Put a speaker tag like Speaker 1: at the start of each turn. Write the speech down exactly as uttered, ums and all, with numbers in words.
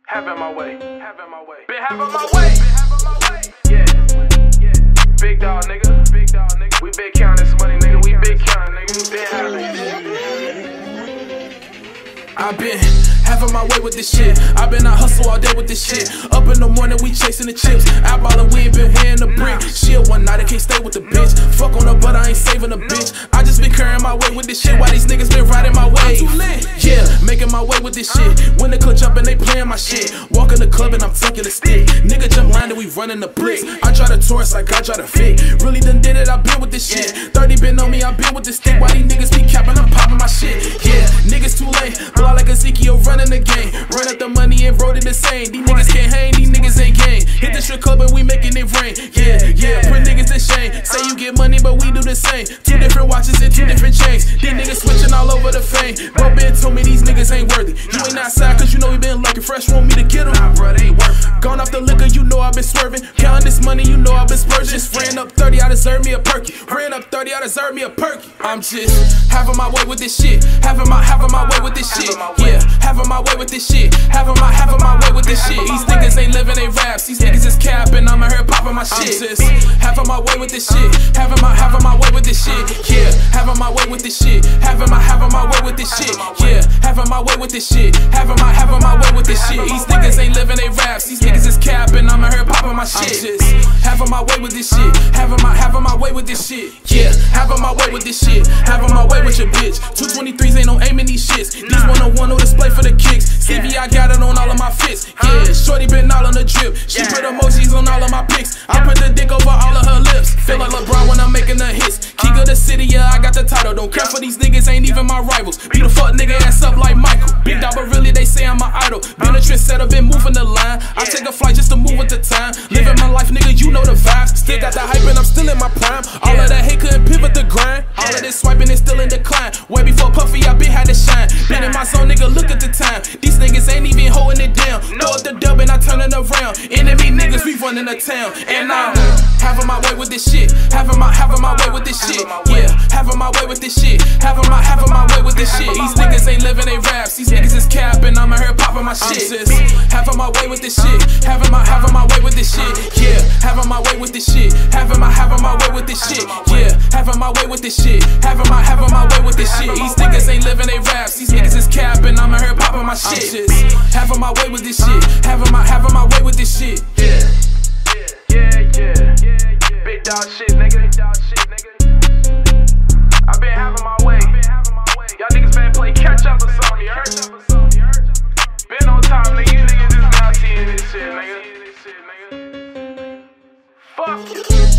Speaker 1: Havin my way, having my way, been having my way, been having my way. Yeah, yeah. Big dog nigga, big dog nigga. We been counting this money, nigga. We been counting, nigga. We been having. I been having my way with this shit. I been out hustle all day with this shit. Up in the morning, we chasing the chips. Out ballin', we ain't been wearing the brick. Shit, one night I can't stay with the bitch. Fuck on her, but I ain't saving a bitch. I just been carrying my way with this shit. While these niggas been riding my wave. Yeah, making my way with this shit. When the club jumpin', they playin' my shit. Walk in the club and I'm tucking the stick. Nigga jump line and we running the blitz. I try to tourist like I try to fit. Really done did it, I been with this shit. thirty been on me, I been with this stick. Why these niggas be capping, I'm popping my shit. Yeah, niggas too late. Blow like Ezekiel running the game. Run up the money and wrote it the same. These niggas can't hang, these niggas ain't gang. Hit the strip club and we making it rain. Yeah, yeah, put niggas to shame. Say you get money, but we do the same. Two different watches and two different chains. These niggas switching all over the fame. Bro Ben told me these niggas ain't worthy. You ain't outside cause you know we been lucky. Fresh want me to get them. Nah, bro, they ain't worth it. Gone off the liquor, you know I been swerving. Counting this money, you know I been splurging. Just ran up thirty, I deserve me a perky. Ran up thirty, I deserve me a perky. I'm just having my way with this shit. Having my, having my way with this shit. Yeah, having my way with this shit. Having my, having my way with this shit. These niggas ain't living they raps. These niggas is capping. I'm in here popping my shit. I'm just having my way with this shit. Having my, having my way with this shit. Yeah, having my way with this shit. Having my, having my way with this shit. Yeah, having my way with this shit. Having my, having my way with this shit. These niggas ain't living they raps. These niggas is capping. I'm in here popping my shit. I'm just having my way with this shit. Having my, having my way with this shit. Yeah, having my way with this shit. Having my way with your bitch. two twenty-threes ain't no aim in these shits. These one oh one no display for the kicks. C V I got it on all of my fits. Yeah, shorty been all on the drip. She put emojis on all of my pics. I put the dick over all of her lips. Feel like LeBron when I'm making the hits. King of the city, yeah, I got the title. Don't care for these niggas, ain't even my rivals. Beat a fuck nigga ass up like Michael. Big dog, but really they say I'm my idol. Been a trendsetter, been moving the line. I take a flight just to move with the time. Living my life, nigga, you know the vibes. Still got the hype and I'm still in my prime. All of that hate couldn't pivot the grind. All of this swiping is still in decline. Way before Puffy, I been had to shine. Been in my zone, nigga, look at the time. These niggas ain't even holding it down. Throw up the dub and I turn it around. Enemy niggas, we running the town. And I'm having my way with this shit. Having my, having my way with this shit. Yeah, having my way with this shit. Having my, having my way with this shit. These niggas ain't living they raps. These niggas is capping. I'm in here popping my shit. I'm just having my way with this shit. Having my, having my way with this shit. Yeah, having my way with this shit. Having my, having my way with this shit. Yeah, having my way with this shit. Having my, having my way with this shit. These niggas ain't living they raps. These niggas is capping. I'm in here popping my shit. I'm just having my way with this shit. Having my, having my way with this shit. Yeah, yeah, yeah, yeah. Big dog shit, nigga. Big dog shit, nigga. I been having my way. Y'all niggas been play catch up or something. You heard? Been on top, nigga. You niggas just now seeing this shit, nigga. Fuck you.